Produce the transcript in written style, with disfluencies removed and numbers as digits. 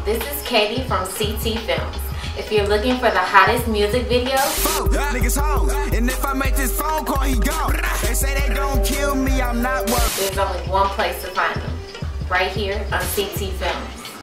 this is Katie from CTFILMS. If you're looking for the hottest music videos, niggas hoes, and if I make this phone call, he gone. They say they gon' kill me, I'm not worth. there's only one place to find them, right here on CTFILMS.